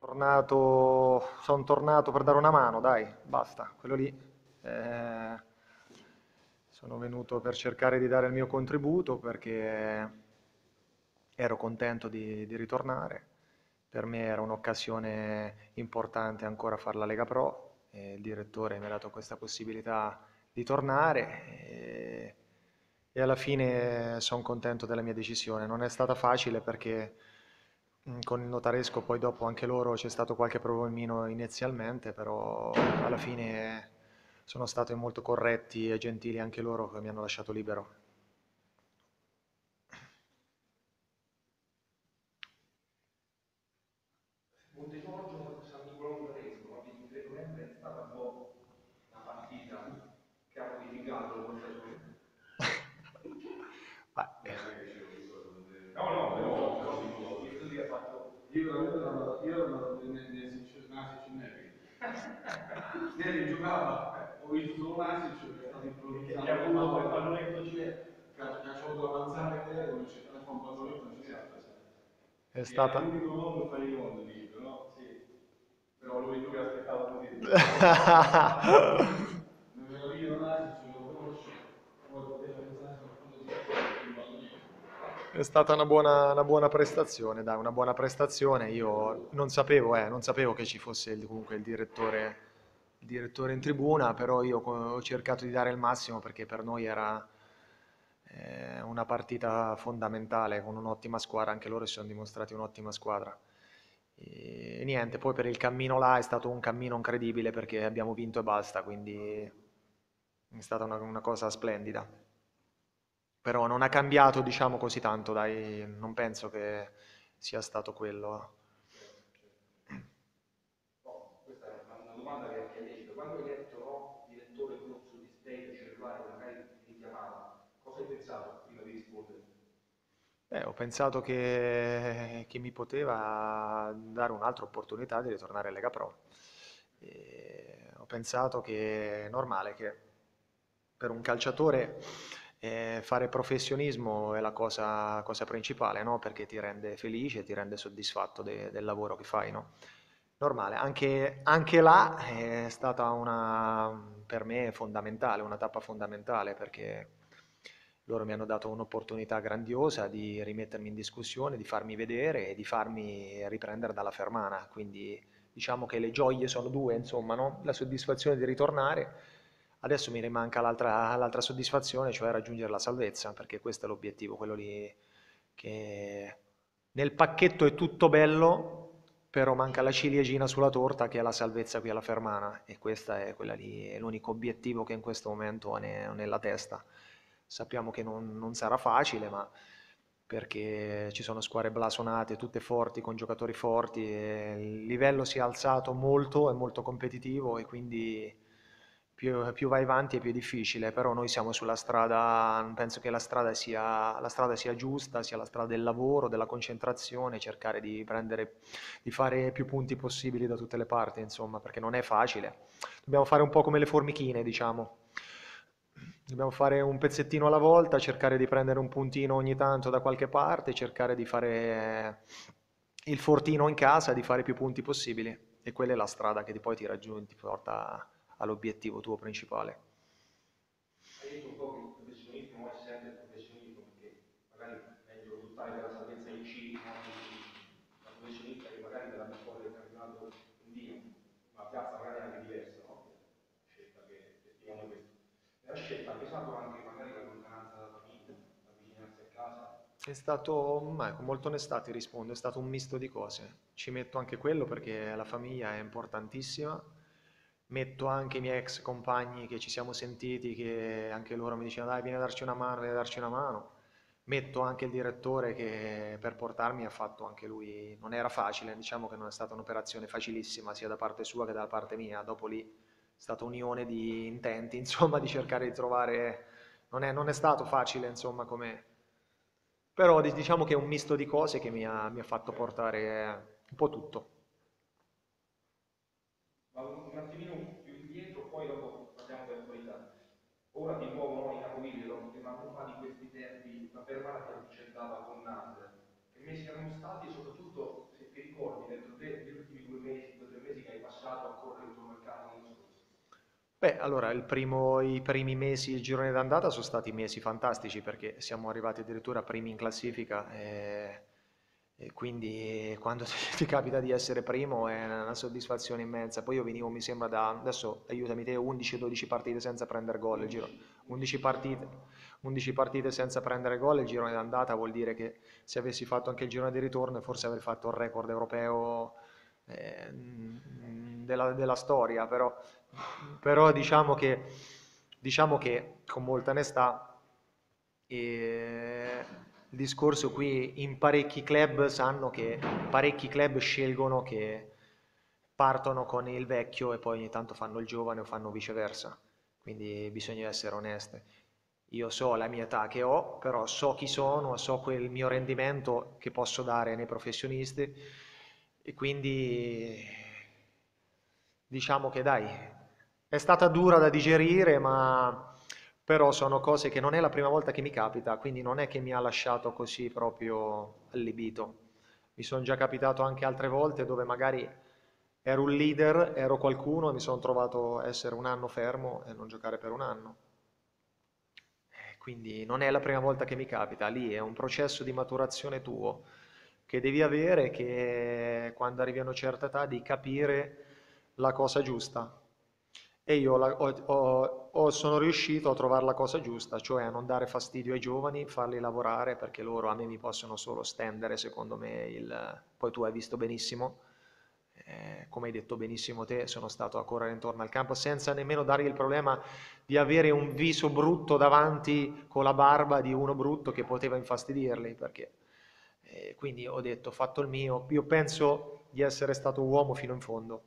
Sono tornato per dare una mano, dai, basta, quello lì. Eh, Sono venuto per cercare di dare il mio contributo perché ero contento di ritornare. Per me era un'occasione importante ancora fare la Lega Pro e il direttore mi ha dato questa possibilità di tornare e alla fine sono contento della mia decisione. Non è stata facile perché con il notaresco poi dopo anche loro c'è stato qualche problemino inizialmente, però alla fine sono stati molto corretti e gentili anche loro che mi hanno lasciato libero. Monte Giorgio, San Nicolò Tedesco, no? 23 novembre è stata un po' una partita che ha modificato la tua stagione. Beh, No, no, però dico, ho visto che ha fatto. Io ero Nasic e Nevi. Nevi giocava, ho visto solo Nasic che è stato improvvisato. Che ha avuto quel pallonetto cinese. Che ha avuto l'avanzare, come c'è fa un pallonetto cinese. è Che è stata... l'unico modo per fare i gol lì, però sì. Però lui tu che aspettava così. Non ero io Nasic, lo conosci, poi poteva pensare qualcosa di un pallonetto. È stata una buona prestazione, dai, una buona prestazione. Io non sapevo che ci fosse comunque il direttore in tribuna, però io ho cercato di dare il massimo perché per noi era una partita fondamentale con un'ottima squadra, anche loro si sono dimostrati un'ottima squadra. E niente, poi per il cammino là è stato un cammino incredibile perché abbiamo vinto e basta, quindi è stata una cosa splendida. Però non ha cambiato, diciamo così tanto, dai, non penso che sia stato quello. No, questa è una domanda che è lecita. Quando hai letto, no, direttore corso di state cellulare, magari ti richiamava, cosa hai pensato prima di rispondere? Ho pensato che mi poteva dare un'altra opportunità di ritornare in Lega Pro. Ho pensato che è normale che per un calciatore fare professionismo è la cosa principale, no? Perché ti rende felice, ti rende soddisfatto del lavoro che fai, no? Normale, anche là è stata per me fondamentale, una tappa fondamentale perché loro mi hanno dato un'opportunità grandiosa di rimettermi in discussione, di farmi vedere e di farmi riprendere dalla fermana. Quindi diciamo che le gioie sono due, insomma, no? La soddisfazione di ritornare. Adesso mi rimanca l'altra soddisfazione, cioè raggiungere la salvezza, perché questo è l'obiettivo, quello lì che nel pacchetto è tutto bello, però manca la ciliegina sulla torta che è la salvezza qui alla Fermana e questa è quella lì, è l'unico obiettivo che in questo momento ho nella testa. Sappiamo che non sarà facile, ma perché ci sono squadre blasonate, tutte forti, con giocatori forti, e il livello si è alzato molto, è molto competitivo e quindi più vai avanti è più difficile, però noi siamo sulla strada, penso che la strada sia giusta, sia la strada del lavoro, della concentrazione, cercare di fare più punti possibili da tutte le parti, insomma, perché non è facile. Dobbiamo fare un po' come le formichine, diciamo. Dobbiamo fare un pezzettino alla volta, cercare di prendere un puntino ogni tanto da qualche parte, cercare di fare il fortino in casa, di fare più punti possibili. E quella è la strada che poi ti raggiungi, ti porta all'obiettivo tuo principale. Hai detto un po' che il professionismo non è sempre il professionismo, perché magari è meglio lottare per la salvezza in C, no? La professionista che magari per la vittoria del campionato in D, una piazza magari anche diversa, no? Scelta che stiamo questo. Nella scelta ha pesato anche magari la lontananza dalla famiglia, la vicinanza a casa. È stato, ma con molta onestà ti rispondo, è stato un misto di cose. Ci metto anche quello perché la famiglia è importantissima. Metto anche i miei ex compagni che ci siamo sentiti, che anche loro mi dicevano dai, vieni a darci una mano, vieni a darci una mano. Metto anche il direttore che per portarmi ha fatto anche lui, non era facile, diciamo che non è stata un'operazione facilissima sia da parte sua che da parte mia. Dopo lì è stata unione di intenti, insomma, di cercare di trovare, non è stato facile, insomma, come però diciamo che è un misto di cose che mi ha fatto portare un po' tutto. Ma un attimino più indietro, poi dopo parliamo dell'attualità. Ora di nuovo no, i capoviglie, dopo che una fa di questi tempi la fermata si è avvicendata con Nasser. Che mesi erano stati, soprattutto se ti ricordi, dentro te, negli ultimi 2 Beh, allora i primi mesi, il girone d'andata sono stati mesi fantastici perché siamo arrivati addirittura primi in classifica e quindi quando ti capita di essere primo è una soddisfazione immensa. Poi io venivo, mi sembra, adesso aiutami te, 11-12 partite senza prendere gol, 11 partite, 11 partite senza prendere gol, il girone d'andata vuol dire che se avessi fatto anche il girone di ritorno forse avrei fatto il record europeo della storia, però diciamo che con molta onestà il discorso qui in parecchi club sanno che parecchi club scelgono che partono con il vecchio e poi ogni tanto fanno il giovane o fanno viceversa, quindi bisogna essere onesti. Io so la mia età che ho, però so chi sono, so quel mio rendimento che posso dare nei professionisti e quindi diciamo che dai, è stata dura da digerire, ma però sono cose che non è la prima volta che mi capita, quindi non è che mi ha lasciato così proprio allibito. Mi sono già capitato anche altre volte dove magari ero un leader, ero qualcuno e mi sono trovato a essere un anno fermo e non giocare per un anno. Quindi non è la prima volta che mi capita, lì è un processo di maturazione tuo che devi avere, che quando arrivi a una certa età di capire la cosa giusta. E io sono riuscito a trovare la cosa giusta, cioè a non dare fastidio ai giovani, farli lavorare perché loro a me mi possono solo stendere, secondo me, poi tu hai visto benissimo, come hai detto benissimo te, sono stato a correre intorno al campo senza nemmeno dargli il problema di avere un viso brutto davanti con la barba di uno brutto che poteva infastidirli, perché quindi ho detto, ho fatto il mio, io penso di essere stato uomo fino in fondo.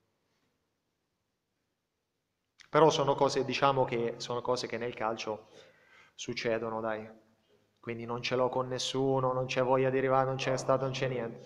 Però sono cose, diciamo che sono cose che nel calcio succedono, dai. Quindi non ce l'ho con nessuno, non c'è voglia di arrivare, non c'è stato, non c'è niente.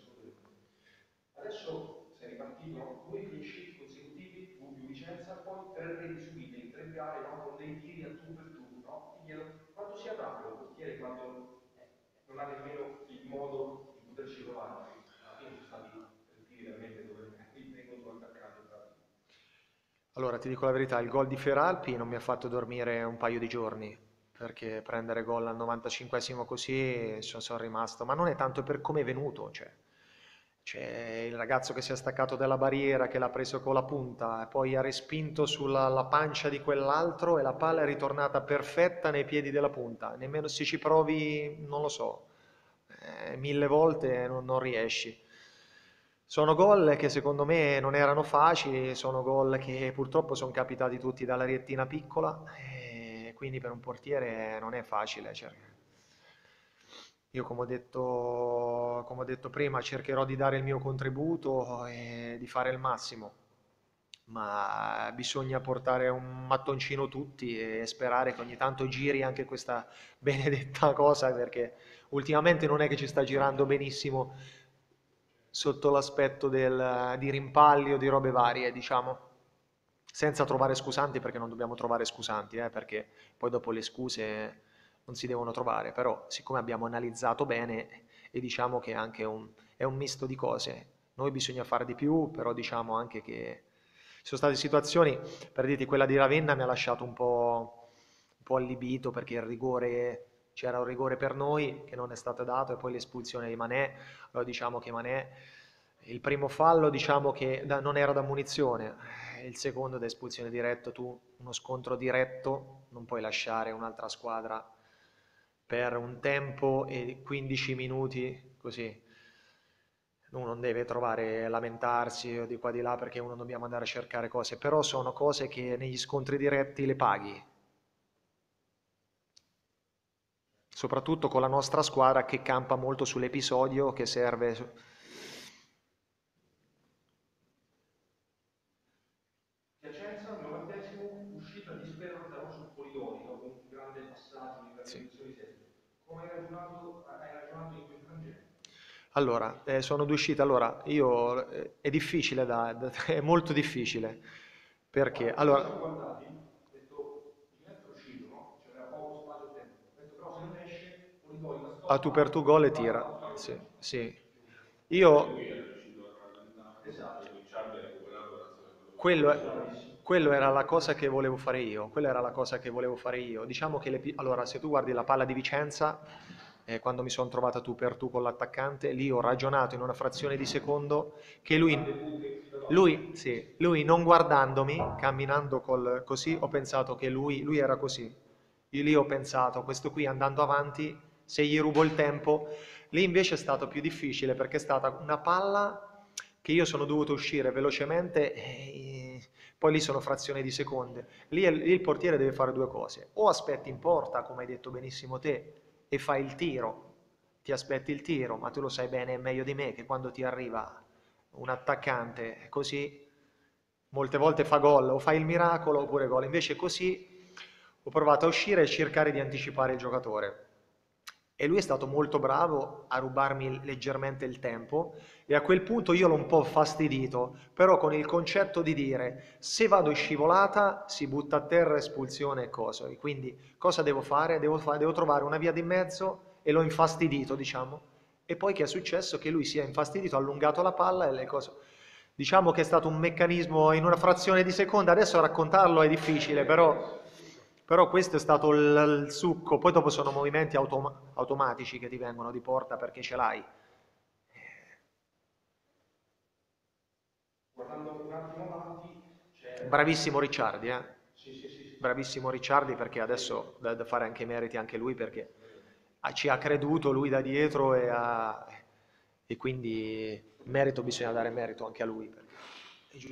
Adesso sei ripartito, no? Due clean sheet consecutivi, tu più Vicenza, poi tre reti subite in tre gare, no? Con dei tiri a tu per tu, no? Ti chiedo quanto sia bravo il portiere quando non ha nemmeno il modo di poterci provare. Alla fine sono stati tre tiri veramente dove vengono due attaccati in pratica. Allora, ti dico la verità, il gol di Feralpi non mi ha fatto dormire un paio di giorni, perché prendere gol al 95esimo così sono rimasto, ma non è tanto per come è venuto, cioè, c'è il ragazzo che si è staccato dalla barriera, che l'ha preso con la punta, e poi ha respinto sulla la pancia di quell'altro e la palla è ritornata perfetta nei piedi della punta, nemmeno se ci provi, non lo so, mille volte non riesci. Sono gol che secondo me non erano facili, sono gol che purtroppo sono capitati tutti dalla riettina piccola, e quindi per un portiere non è facile. Io come ho detto prima, cercherò di dare il mio contributo e di fare il massimo, ma bisogna portare un mattoncino tutti e sperare che ogni tanto giri anche questa benedetta cosa, perché ultimamente non è che ci sta girando benissimo sotto l'aspetto di rimpalli o di robe varie, diciamo, senza trovare scusanti perché non dobbiamo trovare scusanti, perché poi dopo le scuse non si devono trovare, però siccome abbiamo analizzato bene e diciamo che è un misto di cose, noi bisogna fare di più, però diciamo anche che ci sono state situazioni, per dirti quella di Ravenna mi ha lasciato un po' allibito perché c'era un rigore per noi che non è stato dato e poi l'espulsione di Manè, allora diciamo che Manè, il primo fallo diciamo che non era da munizione, il secondo da espulsione diretto, tu uno scontro diretto non puoi lasciare un'altra squadra per un tempo e 15 minuti così. Uno non deve trovare, lamentarsi o di qua di là perché uno dobbiamo andare a cercare cose, però sono cose che negli scontri diretti le paghi, soprattutto con la nostra squadra che campa molto sull'episodio che serve. Piacenza, al 90esimo, uscita disperata no, sul Polidori, dopo un grande passaggio di Sì. transizione di sesto. Come hai ragionato in quel frangente? Allora, sono due uscite. Allora, è difficile è molto difficile, perché, Guarda, noi allora, siamo guardati, ho detto, Ginetto è uscito, no? C'era poco spazio a tempo. Ho detto, però se non esce, Polidori la a tu per stoppa tu gol e e va tira, a fare il sì, tempo. sì. Anche Io, lui era riuscito a rallentare, Esatto. poi Ricciardo ha recuperato grazie a quello che ha quello fatto è, Sala. Bravissimo. quello era la cosa che volevo fare io, quella era la cosa che volevo fare io. Diciamo che allora, se tu guardi la palla di Vicenza, quando mi sono trovata tu per tu con l'attaccante, lì ho ragionato in una frazione di secondo che lui non guardandomi, camminando così, ho pensato che lui era così. Io lì ho pensato, questo qui andando avanti, se gli rubo il tempo, lì invece è stato più difficile perché è stata una palla che io sono dovuto uscire velocemente e poi lì sono frazioni di seconde. Lì il portiere deve fare due cose: o aspetti in porta, come hai detto benissimo te, e fai il tiro, ti aspetti il tiro, ma tu lo sai bene meglio di me che quando ti arriva un attaccante così, molte volte fa gol, o fai il miracolo oppure gol. Invece così ho provato a uscire e cercare di anticipare il giocatore. E lui è stato molto bravo a rubarmi leggermente il tempo e a quel punto io l'ho un po' fastidito, però con il concetto di dire se vado in scivolata si butta a terra espulsione e cose. E quindi cosa devo fare? Devo trovare una via di mezzo e l'ho infastidito, diciamo. E poi che è successo? Che lui si è infastidito, ha allungato la palla e le cose. Diciamo che è stato un meccanismo in una frazione di seconda, adesso raccontarlo è difficile, però questo è stato il succo, poi dopo sono movimenti automatici che ti vengono di porta perché ce l'hai. Guardando un attimo avanti, c'è... Bravissimo Ricciardi, eh? Sì, sì, sì, sì. Bravissimo Ricciardi perché adesso da fare anche i meriti anche lui perché ci ha creduto lui da dietro e quindi merito bisogna dare merito anche a lui.